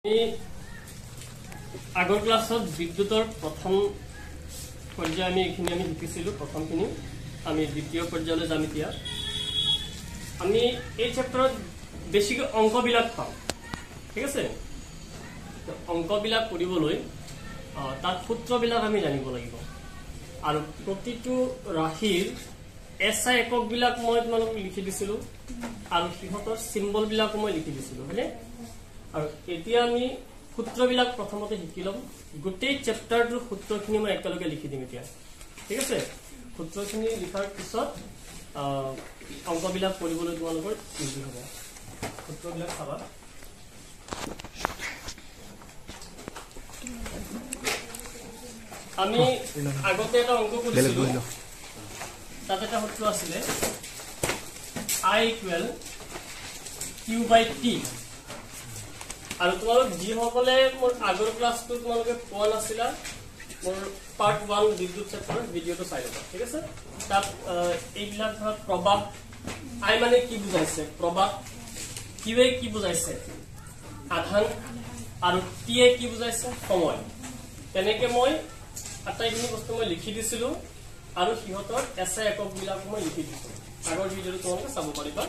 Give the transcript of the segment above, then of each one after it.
আগৰ ক্লাছত বিদ্যুতৰ প্ৰথম পৰ্যায় আমি শিকিছিলো প্ৰথমখিনি আমি দ্বিতীয় পৰ্যায়লৈ যাম এতিয়া আমি এই চেপ্টাৰত বেছিক অংকবিলাক পাম ঠিক আছে অংকবিলাক কৰিবলৈ তাৰ সূত্ৰবিলাক আমি জানিব লাগিব আৰু প্ৰতিটো ৰাশিৰ এসআই এককবিলাক মই তোমালোকক লিখি দিছিলো আৰু সিহঁতৰ সিম্বলবিলাক মই লিখি দিছিলো হয়নে আৰু এতিয়া আমি সূত্ৰবিলাক প্ৰথমতে শিকি লম গোটেই চেপ্টাৰটোৰ সূত্ৰখিনি মই একেলগে লিখি দিম এতিয়া ঠিক আছে সূত্ৰখিনি লিখাৰ পিছত অংকবিলাক কৰিবলৈ তোমালোকৰ ইজি হ'ব সূত্ৰবিলাক চাবা আমি আগতে এটা অংক কৰিছিলো তাত এটা সূত্ৰ আছিলে I equal Q by T আৰু তোমালোক যি সকলে মোৰ আগৰ ক্লাছটো তোমালোকে পোৱা নাছিলা মোৰ পাৰ্ট 1 বিদ্যুৎ চেপ্টাৰ ভিডিওটো চাই লবা ঠিক আছে তাত এইবিলাক ধৰা প্ৰবাহ আই মানে কি বুজাইছে প্ৰবাহ কিৱে কি বুজাইছে আধান আৰু টিয়ে কি বুজাইছে সময় তেনেকে মই আটাইখিনি বস্তু মই লিখি দিছিলো আৰু সিহঁতৰ এসআই এককবিলাক মই লিখি দিছো আগৰ ভিডিওটো তোমালোকে চাব পাৰিবা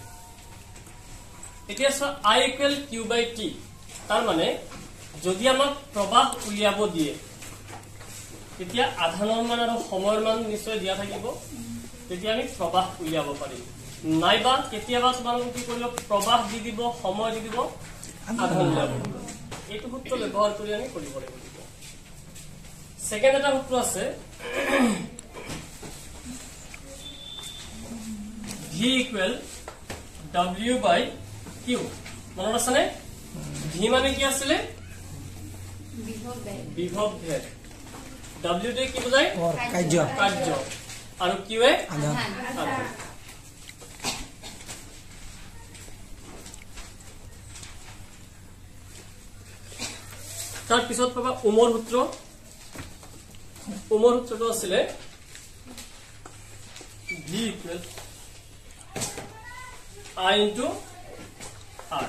এতিয়া I equal Q by T তাৰ মানে যদি আমাক প্ৰবাহ উলিয়াব দিয়ে তেতিয়া আধানৰ মান আৰু সময়ৰ মান নিশ্চয় দিয়া থাকিব তেতিয়া আমি প্ৰবাহ উলিয়াব পাৰিম নাইবা কেতিয়াবা তোমালোকে কি কৰিব প্ৰবাহ দি দিব সময় দি দিব আধান উলিয়াব এইটো সূত্ৰ ব্যৱহাৰ কৰি আমি কৰিব লাগিব সেকেন্ড এটা সূত্ৰ আছে V equal W by Q মনত আছে নে V মানে কি আছিল বিভব ভেদ W তে কি বুজায় কাৰ্য আৰু Q এ আধান তাৰ পিছত পাবা ওমৰ সূত্ৰটো আছিল V equal I into R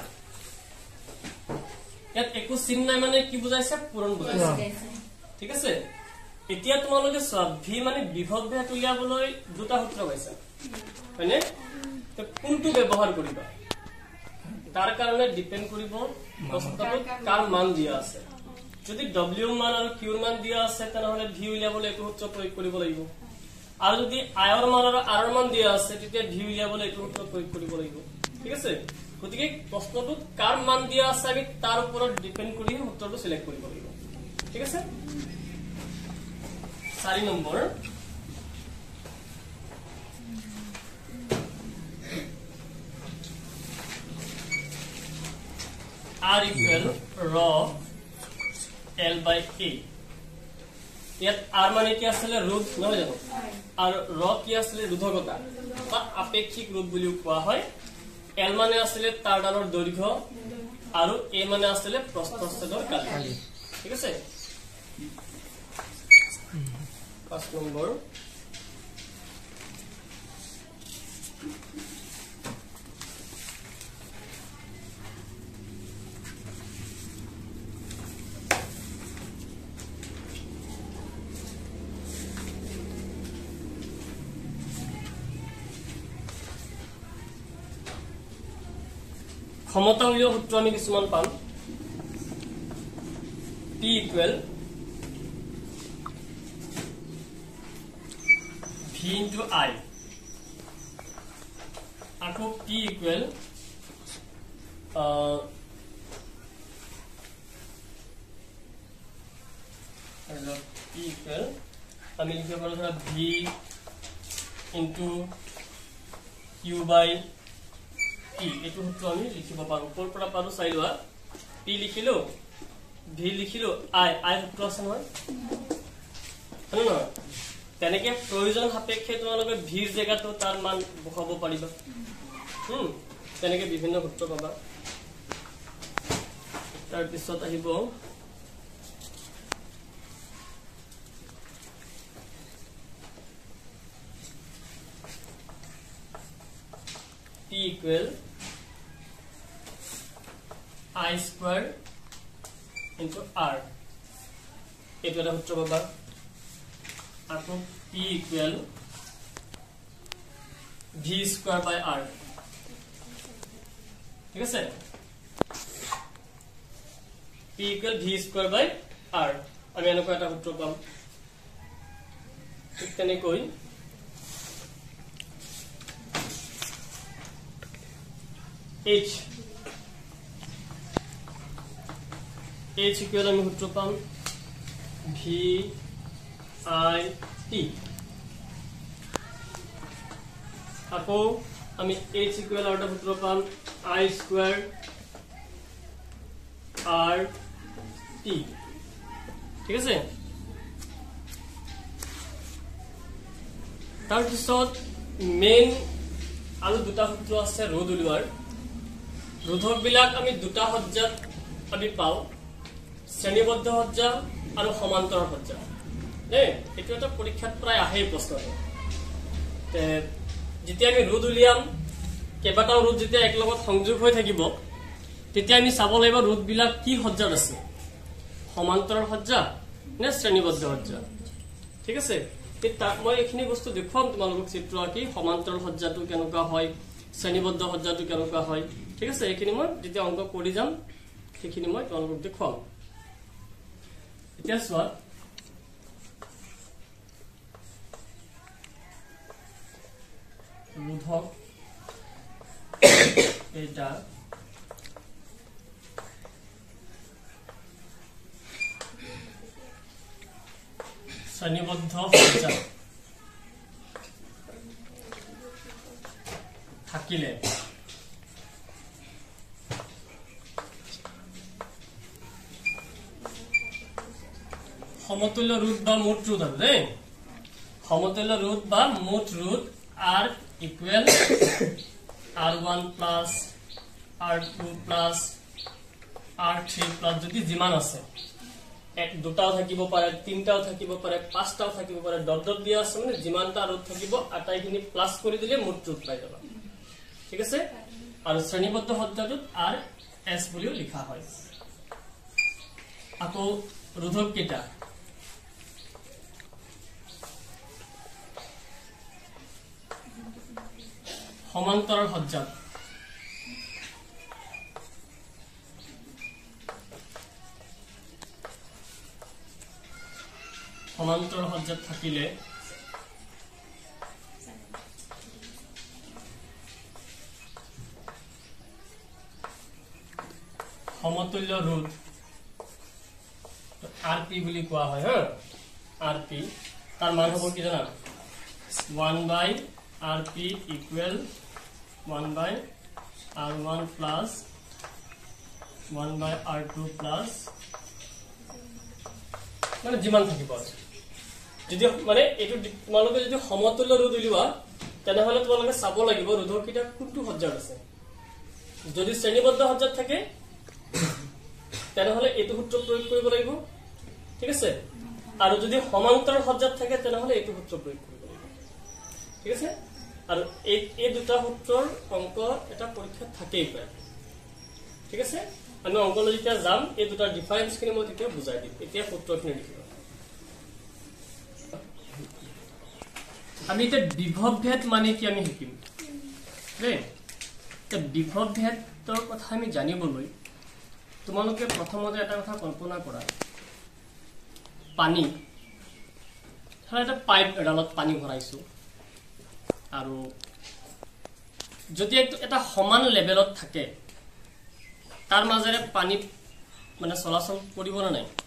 ইয়াত একো চিন নাই মানে কি বুজাইছে পূৰণ বুজাইছে ঠিক আছে এতিয়া তোমালোকে সব V মানে বিভব ভেদ উলিয়াবলৈ দুটা সূত্ৰ পাইছা হয়নে তো কোনটো ব্যৱহাৰ কৰিবা তাৰ কাৰণে ডিপেন্ড কৰিব বস্তুটোত কাৰ মান দিয়া আছে যদি W মান আৰু Q মান দিয়া আছে তেনেহলে V উলিয়াবলৈ এইটো সূত্ৰ প্ৰয়োগ কৰিব লাগিব আৰু যদি I ৰ মান আৰু R ৰ মান দিয়া আছে তেতিয়া V উলিয়াবলৈ এইটো সূত্ৰ প্ৰয়োগ কৰিব লাগিব ঠিক আছে গতিকে প্ৰশ্নটোত কাৰ মান দিয়া আছে আমি তাৰ ওপৰত ডিপেন্ড কৰি সূত্ৰটো সিলেক্ট কৰিব লাগিব ঠিক আছে 4 নম্বৰ R equal rho L by A ইয়াত R মানে কি আছিল ৰোধ নহয় জানো আৰু rho কি আছিল ৰোধকতা বা আপেক্ষিক ৰোধ বুলি কোৱা হয় L মানে আছিল তাৰডালৰ দৈৰ্ঘ্য আৰু A মানে আছিল প্ৰস্থচ্ছেদৰ কালি ঠিক আছে 5 নম্বৰ ক্ষমতা উলিওৱা সূত্ৰ আমি কিছুমান পাম P equal V into I আকৌ P equal আমি লিখিব পাৰো ধৰা V into Q by T এইটো সূত্ৰ আমি লিখিব পাৰো কোৰ পৰা পাৰো চাই লোৱা P লিখিলো V লিখিলো I সূত্ৰ আছে নহয় নহয় তেনেকে প্ৰয়োজন সাপেক্ষে তোমালোকে V ৰ জায়গাটো তাৰ মান বহাব পাৰিবা তেনেকে বিভিন্ন সূত্ৰ পাবা তাৰ পিছত আহিব P equal I square into r এইটো এটা সূত্র পাবা আকৌ p equal v square by r ঠিক আছে p equal v square by r আমি এনেকুৱা এটা সূত্ৰ পাম ঠিক তেনেকৈ h equal আমি সূত্ৰ পাম v I t আকৌ আমি h equal আৰু এটা সূত্ৰ পাম I square r t ঠিক আছে তাৰ পিছত মেইন আৰু দুটা সূত্ৰ আছে ৰোধ উলিওৱাৰ ৰোধক বিলাক আমি দুটা সজ্জাত আমি পাও শ্ৰেণীবদ্ধ সজ্জা আৰু সমান্তৰাল সজ্জা এইটো এটা পৰীক্ষাত প্ৰায় আহে প্ৰশ্নটো তে যেতিয়া আমি ৰোধ উলিয়াম কেইবাটাও ৰোধ যেতিয়া একলগত সংযোগ হৈ থাকিব তেতিয়া আমি চাব লাগিব ৰোধ বিলাক কি সজ্জাত আছে সমান্তৰাল সজ্জা নে শ্ৰেণীবদ্ধ সজ্জা ঠিক আছে মই এইখিনি বস্তু দেখুৱাম তোমালোকক চিত্ৰ আঁকি সমান্তৰাল সজ্জাটো কেনেকুৱা হয় শ্ৰেণীবদ্ধ সজ্জাটো কেনেকুৱা হয় ঠিক আছে এইখিনি মই যেতিয়া অংক কৰি যাম সেইখিনি মই তোমালোকক দেখুৱাম এতিয়া চোৱা ৰোধক এটা শ্ৰেণীবদ্ধ সজ্জা থাকিলে সমতুল্য ৰোধ বা মুঠ ৰোধ আৰু দেই সমতুল্য ৰোধ বা মুঠ ৰোধ r equal r1 plus r2 plus r3 plus যদি যিমান আছে এক দুটাও থাকিব পাৰে তিনটাও থাকিব পাৰে পাঁচটাও থাকিব পাৰে ডট ডট দিয়া আছে মানে যিমানটা ৰোধ থাকিব আটাইখিনি প্লাস কৰি দিলে মুঠ ৰোধ পাই যাবা ঠিক আছে আৰু শ্ৰেণীবদ্ধ সজ্জাটোত r s বুলিও লিখা হয় আকৌ ৰোধক কেইটা সমান্তৰাল সজ্জাত সমান্তৰাল সজ্জাত থাকিলে সমতুল্য ৰোধ rp বুলি কোৱা হয় rp তাৰ মান হ'ব কি জানা 1 by rp equal 1 by r1 plus 1 by r2 plus মানে যিমান থাকিব যদি মানে এটো তোমালোকে যদি সমতুল্য ৰোধ উলিওৱা তেনেহলে তোমালোকে চাব লাগিব ৰোধৰ কিটা কোনটো সজ্জাত আছে যদি শ্ৰেণীবদ্ধ সজ্জাত থাকে তেনেহলে এটো সূত্ৰ প্ৰয়োগ কৰিব লাগিব ঠিক আছে আৰু যদি সমান্তৰাল সজ্জাত থাকে তেনেহলে এটো সূত্ৰ প্ৰয়োগ কৰিব লাগিব ঠিক আছে আৰু এই দুটা সূত্ৰৰ অংক এটা পৰীক্ষাত থাকেই প্ৰায় ঠিক আছে আমি অংকলৈ যেতিয়া যাম এই দুটা ডিফাৰেন্সখিনি মই তেতিয়া বুজাই দিম এতিয়া সূত্ৰখিনি লিখিবা আমি এটা বিভৱ ভেদ মানে কি আমি শিকিম দেই তে বিভৱ ভেদৰ কথা আমি জানিবলৈ তোমালোকে প্ৰথমতে এটা কথা কল্পনা কৰা পানী ধৰা এটা পাইপ এডালত পানী ভৰাইছো আৰু যদি এটা সমান লেভেলত থাকে তাৰ মাজেৰে পানী মানে চলাচল কৰিব না নাই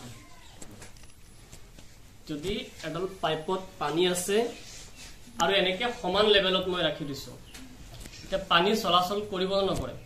যদি এডাল পাইপত পানী আছে আৰু এনেকে সমান লেভেলত মই ৰাখি দিছো এটা পানী চলাচল কৰিব না নকৰে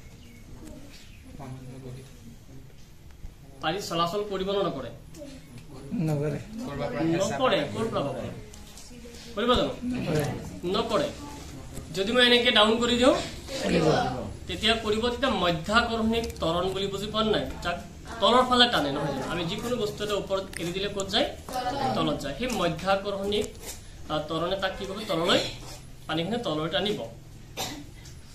পানী চলাচল কৰিব না নকৰে নকৰে নকৰে কৰিব জানো নকৰে যদি মই এনেকে ডাউন কৰি দিও তেতিয়া কৰিব তেতিয়া মধ্যাকৰ্ষণিক ত্বৰণ বুলি বুজি পোৱা নাই যাক তলৰ ফালে টানে নহয় আমি যিকোনো বস্তু এটা ওপৰত এৰি দিলে ক'ত যায় তলত যায় সেই মধ্যাকৰ্ষণিক ত্বৰণে তাক কি কৰিব তললৈ পানীখিনি তললৈ টানিব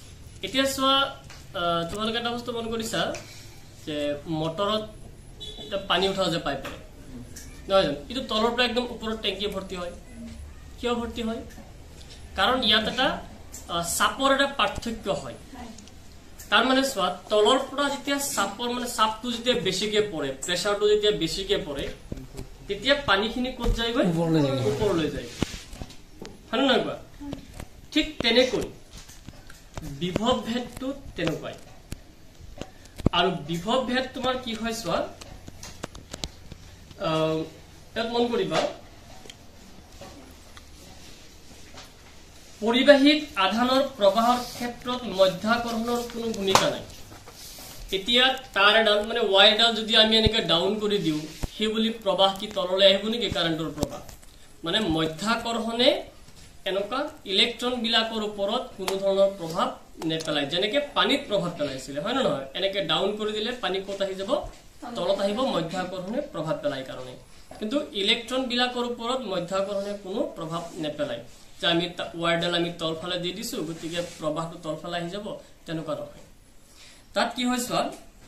এতিয়া চোৱা তোমালোকে এটা বস্তু মন কৰিছা যে মটৰত পানী উঠা যে পাইপ নহয় জানো এইটো তলৰ পৰা একদম ওপৰত টেংকি ভৰ্তি হয় কিয় ভৰ্তি হয় কাৰণ ইয়াত এটা সাপৰ এটা পাৰ্থক্য হয় তাৰ মানে সোৱা তলৰ পৰা যেতিয়া সাপৰ মানে সাপটো যেতিয়া বেছিকে পৰে প্ৰেসাৰটো যেতিয়া বেছিকে পৰে তেতিয়া পানীখিনি ক'ত যায়গৈ ওপৰলৈ যায় হয়নে নহয় কোৱা ঠিক তেনেকৈ বিভৱ ভেদটো তেনেকুৱাই আৰু বিভৱ ভেদ তোমাৰ কি হয় সোৱা এক মন কৰিবা পৰিবাহিক আধানৰ প্ৰবাহৰ ক্ষেত্ৰত মধ্যাকৰ্ষণৰ কোনো ভূমিকা নাই এতিয়া তার এডাল মানে ওয়াইডাল যদি আমি এনেকে ডাউন কৰি দিও সেই বুলি প্ৰবাহ কি তললৈ আহিব নেকি কাৰেন্টৰ প্ৰবাহ মানে মধ্যাকৰ্ষণে এনেকা ইলেক্ট্ৰন বিলাকৰ ওপৰত কোনো ধৰণৰ প্ৰভাৱ নেপেলায় যেনেকে পানীত প্ৰভাৱ পেলাইছিল হয় না নহয় এনেকে ডাউন কৰি দিলে পানী কত আহি যাব তলত আহিব মধ্যাকৰ্ষণে প্ৰভাৱ পেলায় কাৰণে কিন্তু ইলেক্ট্ৰন বিলাকৰ ওপৰত মধ্যাকৰ্ষণে কোনো প্ৰভাৱ নেপেলায় যে আমি ওয়াইডাল আমি তলফালে দি দিছো গতিকে প্ৰবাহটো তলফালে আহি যাব তেনেকুৱা নহয় তাত কি হয় সোৱা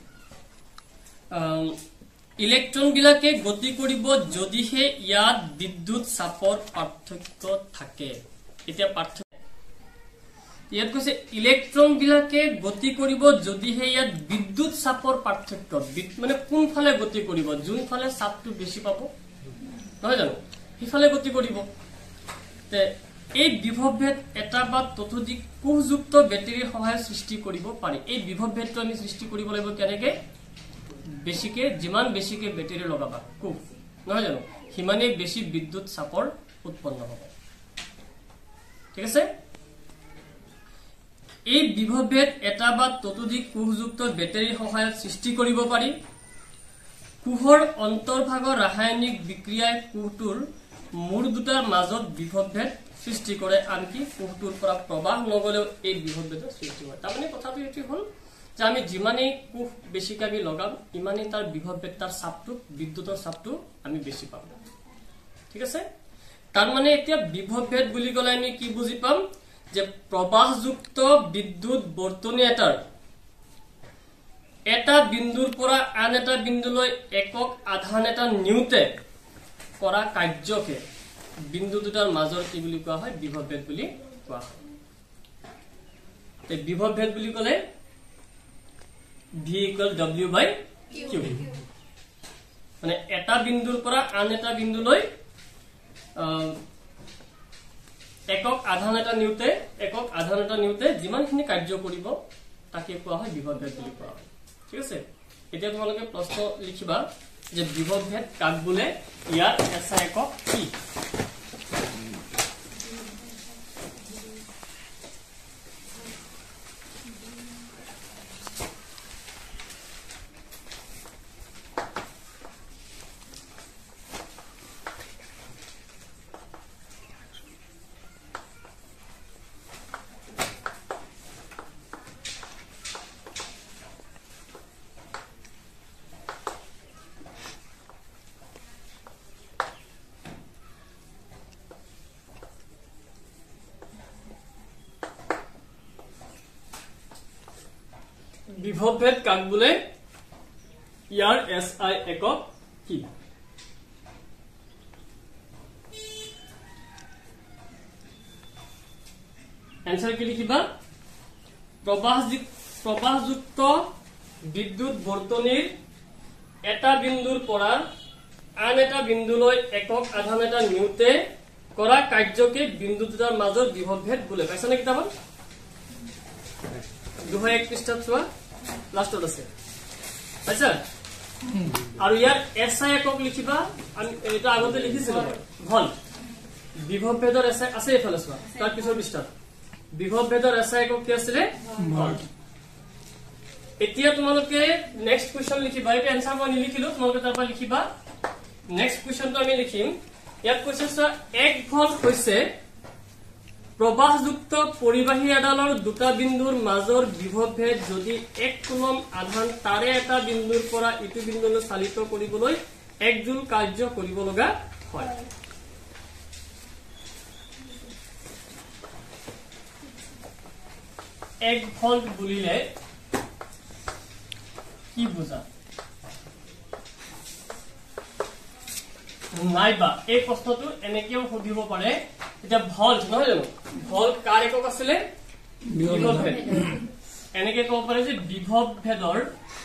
ইলেক্ট্ৰন বিলাকে গতি কৰিব যদিহে ইয়াত বিদ্যুৎ চাপৰ পাৰ্থক্য থাকে এতিয়া পাৰ্থক্য ইয়াত কৈছে ইলেক্ট্ৰন বিলাকে গতি কৰিব যদিহে ইয়াত বিদ্যুৎ চাপৰ পাৰ্থক্য মানে কোনফালে গতি কৰিব যোনফালে চাপটো বেছি পাব নহয় জানো হিফালে গতি কৰিব তে এই বিভৱ ভেদ এটা বা ততোধিক কোষযুক্ত বেটাৰীৰ সহায়ত সৃষ্টি কৰিব পাৰি এই বিভৱ ভেদটো আমি সৃষ্টি কৰিব লাগিব কেনেকে বেছিকে যিমান বেছিকে বেটাৰী লগাবা কোষ নহয় জানো হিমানে বেছি বিদ্যুৎ চাপৰ উৎপন্ন হ'ব ঠিক আছে এই বিভৱ ভেদ এটা বা ততোধিক কোষযুক্ত বেটাৰীৰ সহায়ত সৃষ্টি কৰিব পাৰি কোষৰ অন্তৰ্ভাগৰ ৰাসায়নিক বিক্ৰিয়াই কোষটোৰ মূৰ দুটাৰ মাজত বিভৱ ভেদ সৃষ্টি কৰে আনকি কোষটোৰ পৰা প্ৰবাহ নগলেও এই বিভৱ ভেদৰ সৃষ্টি হয় তাৰমানে কথাটো এটি হল যে আমি যিমানেই কোষ বেছিকে আমি লগাম ইমানেই তাৰ বিভৱ ভেদ তাৰ চাপটো বিদ্যুতৰ চাপটো আমি বেছি পাম ঠিক আছে তাৰমানে এতিয়া বিভৱ ভেদ বুলি গলে আমি কি বুজি পাম যে প্ৰবাহযুক্ত বিদ্যুৎ বৰ্তনী এটাৰ এটা বিন্দুৰ পৰা আন এটা বিন্দুলৈ একক আধান এটা নিউতে কৰা কাৰ্যকে বিন্দু দুটাৰ মাজৰ কি বুলি কোৱা হয় বিভৱ ভেদ বুলি কোৱা হয় তে বিভৱ ভেদ বুলি কলে V = W/Q মানে এটা বিন্দুৰ পৰা আন এটা বিন্দুলৈ একক আধান এটা নিউতে যিমানখিনি কাৰ্য কৰিব তাকে কোৱা হয় বিভৱ ভেদ বুলি কোৱা হয় ঠিক আছে এতিয়া তোমালোকে প্ৰশ্ন লিখিবা যে বিভৱ ভেদ কাক বোলে ইয়াৰ এসআই একক কি বিভৱ ভেদ কাক বোলে ইয়াৰ এসআই একক কি এনসার কি লিখিবা প্ৰবাহযুক্ত বিদ্যুৎ বৰ্তনীৰ এটা বিন্দুৰ পৰা আন এটা বিন্দুলৈ একক আধান এটা নিউতে কৰা কাৰ্যকে বিন্দু দুটাৰ মাজৰ বিভৱ ভেদ বোলে পাইছা নে কিতাপত 201 পৃষ্ঠাত চোৱা লাষ্টত আছে আচ্ছা আৰু ইয়াৰ এসআই একক লিখিবা আমি এটা আগতে লিখিছিলো ভল বিভৱ ভেদৰ এসআই আছে এফালে চোৱা তাৰ পিছৰ পৃষ্ঠাত বিভৱ ভেদৰ এসআই একক কি আছিল ভল এতিয়া তোমালোকে নেক্সট কোৱেশ্চন লিখিবা এটা আনসাৰ মই লিখিলো তোমালোকে তাৰ পৰা লিখিবা নেক্সট কোৱেশ্চনটো আমি লিখিম ইয়াত কৈছে চোৱা 1 ভল হৈছে প্ৰবাহযুক্ত পৰিবাহী এডালৰ দুটা বিন্দুৰ মাজৰ বিভৱ ভেদ যদি 1 কুলম আধান তাৰে এটা বিন্দুৰ পৰা ইটো বিন্দুলৈ চালিত কৰিবলৈ 1 জুল কাৰ্য কৰিব লগা হয় 1 ভোল্ট বুলিলে কি বুজা নাইবা এই প্ৰশ্নটো এনেকেও সুধিব পাৰে এটা ভল্ট নহয় জানো ভল্ট কাৰ একক আছিল বিভৱ ভেদ এনেকে ক'ব পাৰে যে বিভৱ ভেদৰ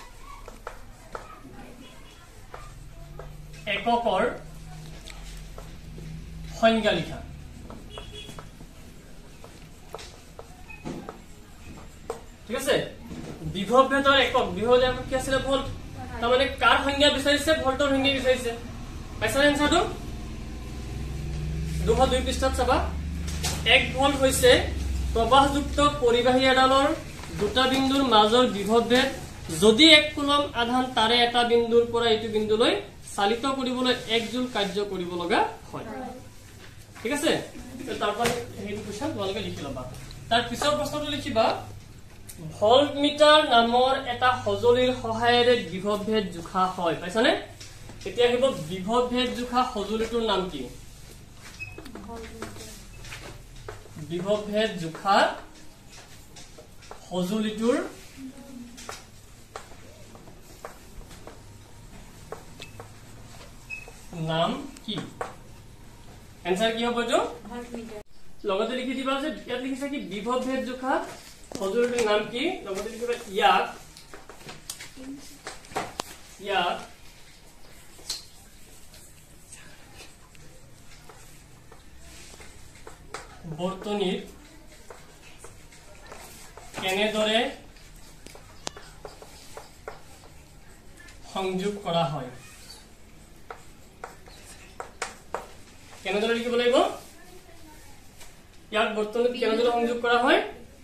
এককৰ সংজ্ঞা লিখা ঠিক আছে বিভৱ ভেদৰ একক বিভৱ একক কি আছিল ভল্ট তাৰমানে কাৰ সংজ্ঞা বিচাৰিছে ভল্টৰ সংজ্ঞা বিচাৰিছে পাইছা এনসাৰটো 202 পৃষ্ঠাত চাবা 1 ভল্ট হৈছে প্ৰবাহযুক্ত পৰিবাহী এডালৰ দুটা বিন্দুৰ মাজৰ বিভৱ ভেদ যদি 1 কুলম আধান তাৰে এটা বিন্দুৰ পৰা এইটো বিন্দুলৈ চালিত কৰিবলৈ 1 জুল কাৰ্য কৰিব লগা হয় ঠিক আছে তাৰপৰ হেতু কোৱেশ্চন তোমালোকে লিখি লবা তাৰ পিছৰ প্ৰশ্নটো লিখিবা ভল্ট মিটাৰ নামৰ এটা সঁজুলিৰ সহায়েৰে বিভৱ ভেদ জোখা হয় পাইছানে এতিয়া আহিব বিভৱ ভেদ জোখা সঁজুলিটোৰ নাম কি বিভৱ ভেদ জোখা সঁজুলিটোৰ নাম কি এনসার কি হবে তো লগতে লিখি দিবা যে ইয়াত লিখিছে কি বিভৱ ভেদ জোখা সঁজুলিটোৰ নাম কি লগতে লিখিবা ইয়াক বৰ্তনীত কেনেদৰে সংযোগ কৰা হয় কেনেদৰে লিখিব লাগিব ইয়াক বৰ্তনীত কেনেদৰে সংযোগ কৰা হয়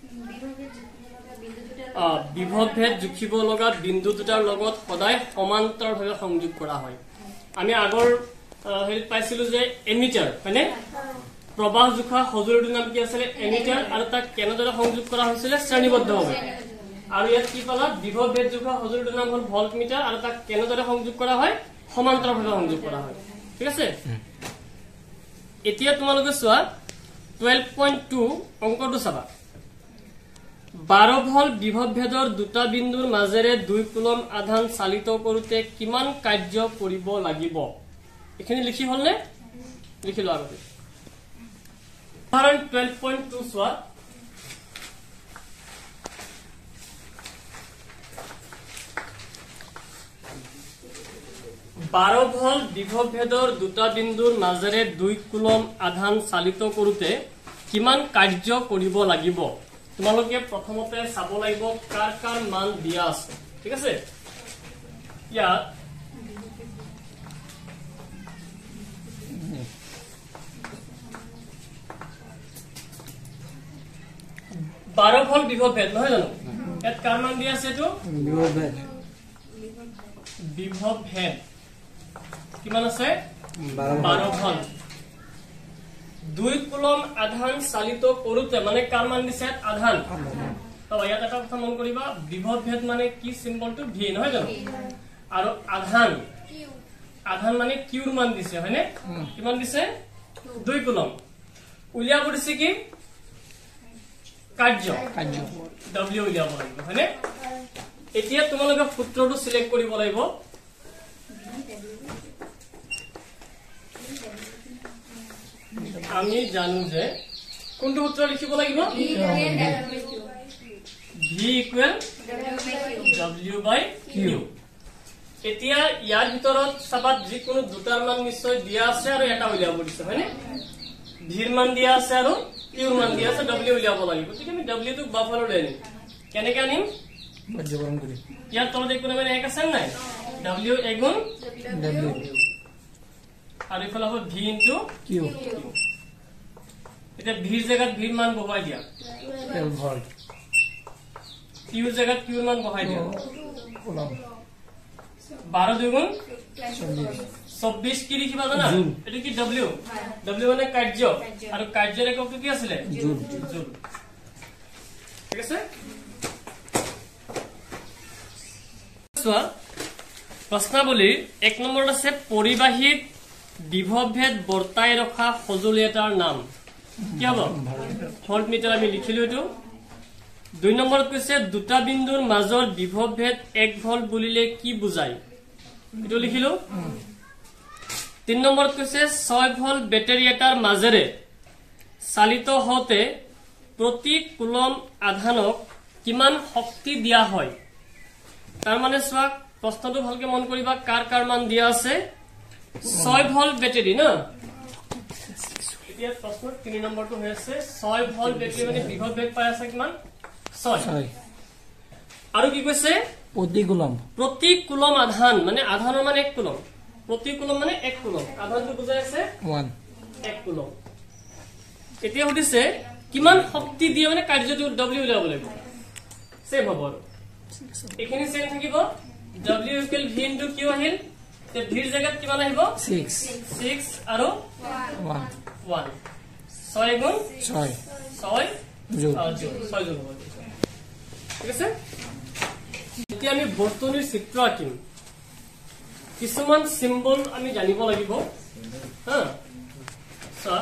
বিভৱ ভেদ জুখিব লগা বিন্দু দুটাৰ লগত সদায় সমান্তৰালভাৱে সংযোগ কৰা হয় আমি আগৰ হেৰিত পাইছিলো যে এমিটাৰ হয়নে প্ৰবাহ জোখা সঁজুলিটোৰ নাম কি আছিল এমিটাৰ আৰু তাক কেনেদৰে সংযোগ কৰা হৈছিল শ্ৰেণীবদ্ধভাৱে আৰু ইয়াত কি পালা বিভৱ ভেদ জোখা সঁজুলিটোৰ নাম হ'ল ভল্ট মিটাৰ আৰু তাক কেনেদৰে সংযোগ কৰা হয় সমান্তৰালভাৱে সংযোগ কৰা হয় ঠিক আছে এতিয়া তোমালোকে চোৱা 12.2 অংকটো চাবা 12 ভল্ট বিভৱ ভেদৰ দুটা বিন্দুৰ মাজেৰে 2 কুলম আধান চালিত কৰোতে কিমান কাৰ্য কৰিব লাগিব এখিনি লিখি হলনে লিখিলো আগতে উদাহৰণ 12.2 চোৱা বাৰ ভল্ট বিভৱ ভেদৰ দুটা বিন্দুৰ মাজেৰে 2 কুলম আধান চালিত কৰোতে কিমান কাৰ্য কৰিব লাগিব তোমালোকে প্ৰথমতে চাব লাগিব কাৰ কাৰ মান দিয়া আছে ঠিক আছে ইয়াত বাৰ ভল্ট বিভৱ ভেদ নহয় জানো ইয়াত কাৰ মান দিয়া আছে এইটো বিভৱ ভেদ কিমান আছে 12 ভল্ট 2 কুলম আধান চালিত কৰোতে মানে কাৰ মান দিছে আধান তো ইয়াত এটা কথা মন কৰিবা বিভৱ ভেদ মানে কি সিম্বলটো ভি নহয় জানো আৰু আধান মানে কিউৰ মান দিছে হয়নে কিমান দিছে 2 কুলম উলিয়া কৰিছে কি কাৰ্য w উলিয়াব লাগিব হয়নে এতিয়া তোমালোকে সূত্ৰটো সিলেক্ট কৰিব লাগিব আমি জানো যে কোনটো সূত্ৰ লিখিব লাগিব v equal w by q এতিয়া ইয়াৰ ভিতৰত সবাত যিকোনো দুটাৰ মান নিশ্চয় দিয়া আছে আৰু এটা উলিয়াব দিছে হয়নে ভিৰ মান দিয়া আছে আৰু কিউৰ মান দিয়া আছে w উলিয়াব লাগিব ঠিক আমি w টো বাফাৰ লৈ আনিম কেনেকৈ আনিম বৰ্জবৰণ কৰি ইয়াৰ তলত একো মানে এক আছে নাই w এগুণ w আৰু ইফালে হ'ব v ইনটু q এটা ভিৰ জায়গাত ভিৰ মান বহাই দিয়া 12 ভল্ট কিউৰ জায়গাত কিউৰ মান বহাই দিয়া কুলম 12 দুগুণ 24 কি লিখিবা জানা এটো কি w মানে কাৰ্য আৰু কাৰ্যৰ এককটো কি আছিল জুল ঠিক আছে চোৱা প্ৰশ্নাৱলীৰ 1 নম্বৰত আছে পৰিবাহীত বিভৱ ভেদ বৰ্তাই ৰখা সঁজুলি এটাৰ নাম কি হ'ব ভল্ট মিটাৰ আমি লিখিলো এটো 2 নম্বৰত কৈছে দুটা বিন্দুৰ মাজৰ বিভৱ ভেদ 1 ভল্ট বুলিলে কি বুজায় এটো লিখিলো 3 নম্বৰত কৈছে 6 ভোল্ট বেটাৰী এটাৰ মাজেৰে চালিত হতে প্ৰতি কুলম আধানক কিমান শক্তি দিয়া হয় তাৰ মানে চোৱা প্ৰশ্নটো ভালকে মন কৰিবা কাৰ মান দিয়া আছে 6 ভোল্ট বেটাৰী না এতিয়া প্ৰশ্ন 3 নম্বৰটো হৈ আছে 6 ভোল্ট বেটাৰী মানে বিভব বেগ পাই আছে কিমান 6 আৰু কি কৈছে প্ৰতি কুলম আধান মানে আধানৰ মানে 1 কুলম প্ৰতি কুলম মানে 1 কুলম আধানটো বুজাই আছে 1 কুলম এতিয়া হদিছে কিমান শক্তি দিয়ে মানে কাৰ্যটো W উলাব লাগিব সেম হ'ব আৰু এখিনি সেম থাকিব W equal V into Q আহিল তে V ৰ জায়গাত কিমান আহিব 6 আৰু 1 6 গুণ 6 যোগ হ'ব ঠিক আছে এতিয়া আমি বৰ্তনীৰ চিত্ৰ আঁকিম কিছুমান সিম্বল আমি জানিব লাগিব হা সা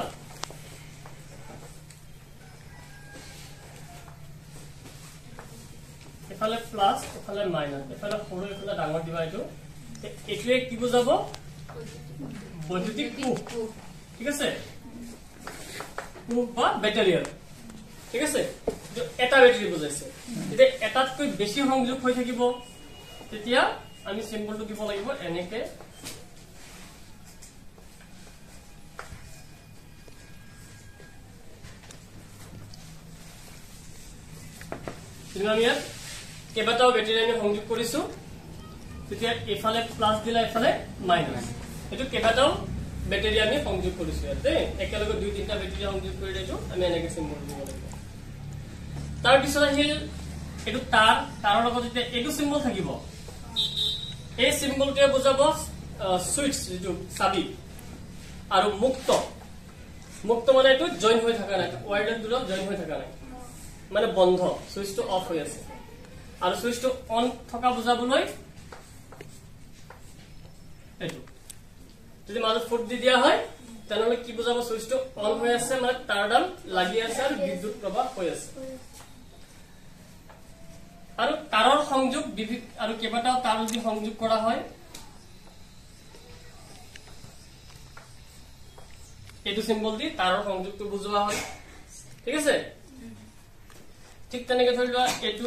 এফালে প্লাস এফালে মাইনাস এফালে সৰু এফালে ডাঙৰ দিবা এটোৱে কি বুজাব বৈদ্যুতিক কুফ ঠিক আছে কুফ বা ব্যাটাৰিয়াল ঠিক আছে এটা ব্যাটাৰি বুজাইছে যদি এটাতকৈ বেছি সংযোগ হৈ থাকিব তেতিয়া আমি সিম্বলটো দিব লাগিব এনেকে আমি কেইবাটাও ব্যাটাৰি আমি সংযোগ কৰিছো তেতিয়া এফালে প্লাস দিলা এফালে মাইনাস এটো কেইবাটাও ব্যাটাৰি আমি সংযোগ কৰিছো ইয়াতে একেলগে দুই তিনটা ব্যাটাৰি সংযোগ কৰি দিছো আমি এনেকে সিম্বল দিব লাগিব তাৰ পিছত আহিল এটো তাৰৰ লগত যেতিয়া এটো সিম্বল থাকিব এই সিম্বলটোৱে বুজাব সুইচ যেটো চাবি আৰু মুক্ত মানে এটো জয়েন হৈ থকা নাই ওয়্যাৰডাল দুটো জয়েন হৈ থকা নাই মানে বন্ধ সুইচটো অফ হৈ আছে আৰু সুইচটো অন থকা বুজাবলৈ এটো যদি মাজত ফুট দি দিয়া হয় তেনেহলে কি বুজাব সুইচটো অন হৈ আছে মানে তাৰডাল লাগি আছে আৰু বিদ্যুৎ প্ৰবাহ হৈ আছে আৰু তাৰৰ সংযোগ আৰু কেইবাটাও তার যদি সংযোগ কৰা হয় এটো সিম্বল দি তাৰৰ সংযোগটো বুজোৱা হয় ঠিক আছে ঠিক তেনেকে ধৰি লোৱা এটো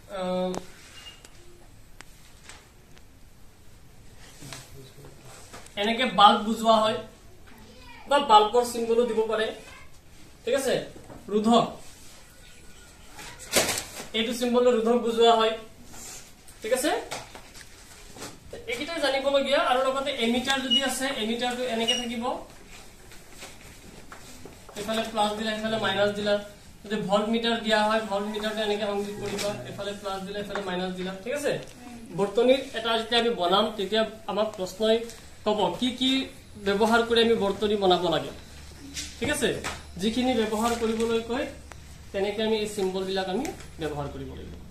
এনেকে বাল্ব বুজোৱা হয় বা বাল্বৰ সিম্বলও দিব পাৰে ঠিক আছে ৰোধক এটো সিম্বল ৰোধক বুজোৱা হয় ঠিক আছে একিটা জানিবলগীয়া আৰু লগতে এমিটাৰ যদি আছে এমিটাৰটো এনেকে থাকিব এফালে প্লাস দিলা এফালে মাইনাস দিলা যদি ভোল্ট মিটাৰ দিয়া হয় ভোল্ট মিটাৰটো এনেকে সংযোগ কৰিবা এফালে প্লাস দিলা এফালে মাইনাস দিলা ঠিক আছে বৰ্তনীৰ এটা যেতিয়া আমি বনাম তেতিয়া আমাক প্ৰশ্নই কব কি ব্যৱহাৰ কৰি আমি বৰ্তনী বনাব লাগে ঠিক আছে যিখিনি ব্যৱহাৰ কৰিবলৈ কয় তেনেকে আমি এই সিম্বল বিলাক আমি ব্যৱহাৰ কৰিব লাগিব